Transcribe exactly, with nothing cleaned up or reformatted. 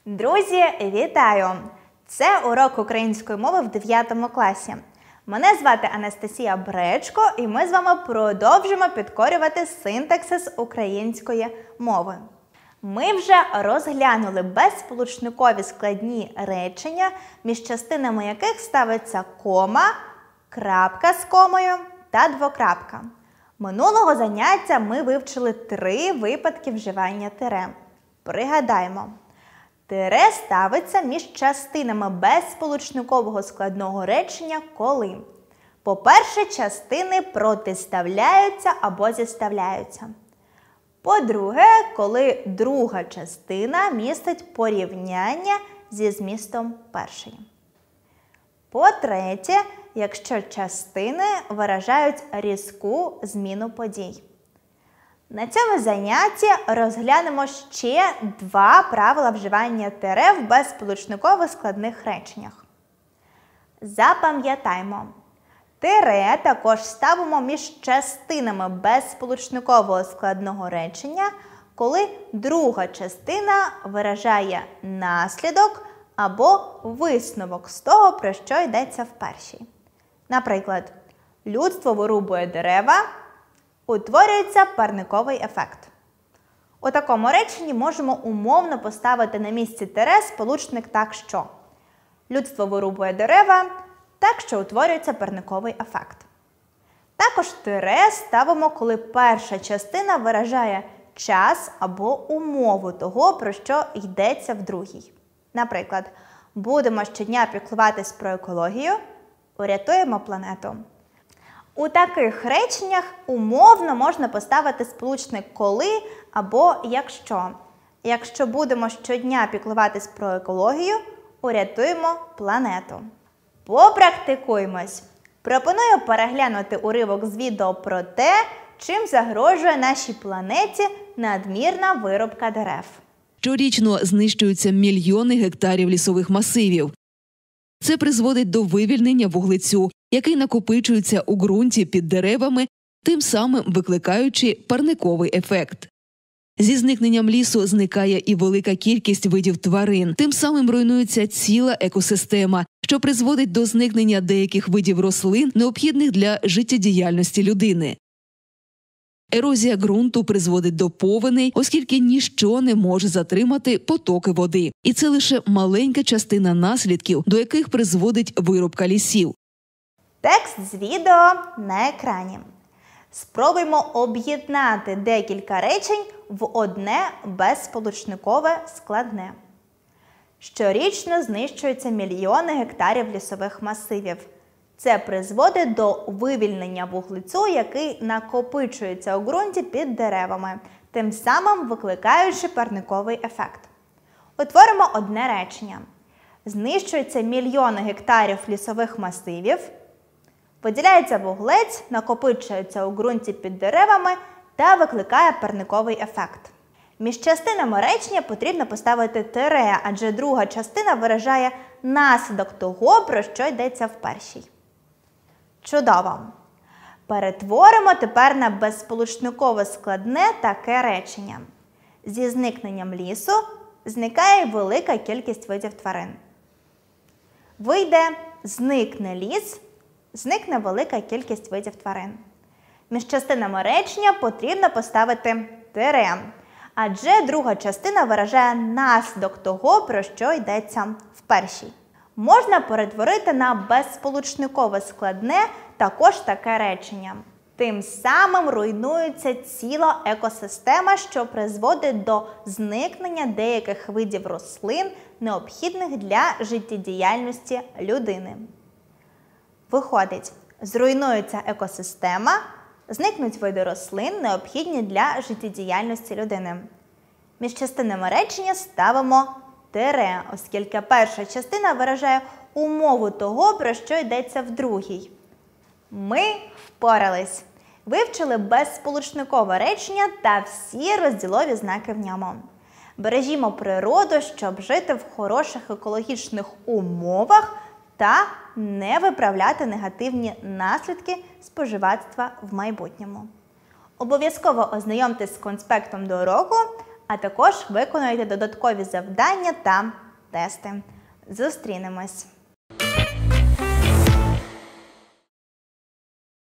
Друзі, вітаю! Це урок української мови в дев'ятому класі. Мене звати Анастасія Бречко, і ми з вами продовжимо підкорювати синтаксис української мови. Ми вже розглянули безсполучникові складні речення, між частинами яких ставиться кома, крапка з комою та двокрапка. Минулого заняття ми вивчили три випадки вживання тире. Пригадаємо. Тире ставиться між частинами безсполучникового складного речення коли. По-перше, частини протиставляються або зіставляються. По-друге, коли друга частина містить порівняння зі змістом першої. По-третє, якщо частини виражають різку зміну подій. На цьому занятті розглянемо ще два правила вживання тире в безсполучникових складних реченнях. Запам'ятаймо, тире також ставимо між частинами безсполучникового складного речення, коли друга частина виражає наслідок або висновок з того, про що йдеться в першій. Наприклад, людство вирубує дерева, утворюється парниковий ефект. У такому реченні можемо умовно поставити на місці тире сполучник так що. Людство вирубує дерева, так що утворюється парниковий ефект. Також тире ставимо, коли перша частина виражає час або умову того, про що йдеться в другій. Наприклад, будемо щодня піклуватись про екологію, урятуємо планету. У таких реченнях умовно можна поставити сполучник «коли» або «якщо». Якщо будемо щодня піклуватись про екологію, урятуємо планету. Попрактикуємось. Пропоную переглянути уривок з відео про те, чим загрожує нашій планеті надмірна вирубка дерев. Щорічно знищуються мільйони гектарів лісових масивів. Це призводить до вивільнення вуглецю, який накопичується у ґрунті під деревами, тим самим викликаючи парниковий ефект. Зі зникненням лісу зникає і велика кількість видів тварин, тим самим руйнується ціла екосистема, що призводить до зникнення деяких видів рослин, необхідних для життєдіяльності людини. Ерозія ґрунту призводить до повеней, оскільки ніщо не може затримати потоки води. І це лише маленька частина наслідків, до яких призводить вирубка лісів. Текст з відео на екрані. Спробуємо об'єднати декілька речень в одне безсполучникове складне. Щорічно знищуються мільйони гектарів лісових масивів. Це призводить до вивільнення вуглецю, який накопичується у ґрунті під деревами, тим самим викликаючи парниковий ефект. Утворимо одне речення. Знищуються мільйони гектарів лісових масивів, виділяється вуглець, накопичується у ґрунті під деревами та викликає парниковий ефект. Між частинами речення потрібно поставити тире, адже друга частина виражає наслідок того, про що йдеться в першій. Чудово! Перетворимо тепер на безсполучникове складне таке речення. Зі зникненням лісу зникає велика кількість видів тварин. Вийде зникне ліс, зникне велика кількість видів тварин. Між частинами речення потрібно поставити тире, адже друга частина виражає наслідок того, про що йдеться в першій. Можна перетворити на безсполучникове складне також таке речення. Тим самим руйнується ціла екосистема, що призводить до зникнення деяких видів рослин, необхідних для життєдіяльності людини. Виходить, зруйнується екосистема, зникнуть види рослин, необхідні для життєдіяльності людини. Між частинами речення ставимо тире, оскільки перша частина виражає умову того, про що йдеться в другій. Ми впорались. Вивчили безсполучникове речення та всі розділові знаки в ньому. Бережімо природу, щоб жити в хороших екологічних умовах та не виправляти негативні наслідки споживацтва в майбутньому. Обов'язково ознайомтесь з конспектом до уроку, а також виконуйте додаткові завдання та тести. Зустрінемось!